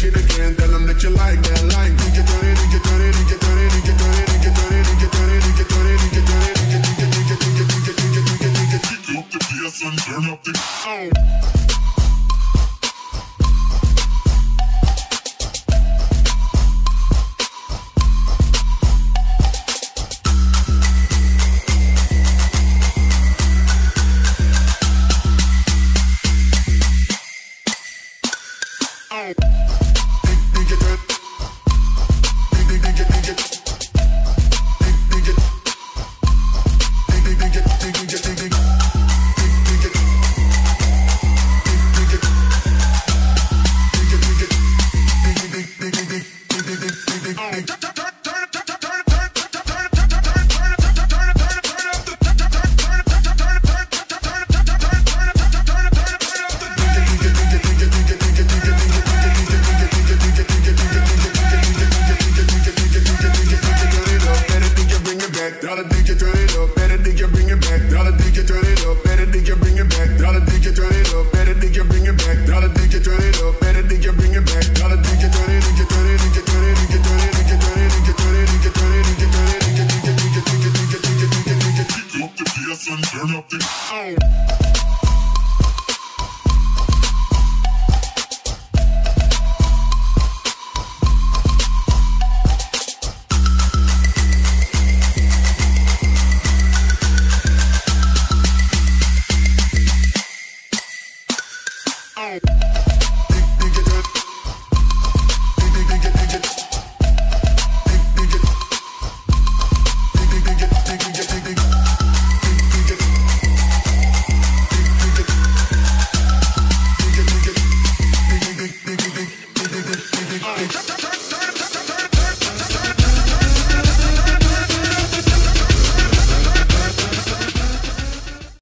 it again. Tell them that you like that, like. DJ turn it, DJ turn it, DJ turn it, DJ turn it, DJ turn it, DJ turn it, DJ turn it, DJ turn it, DJ turn it, DJ turn it, DJ turn it, DJ turn it, DJ turn it. Pick up the bass and turn up the sound. Turn up the sound.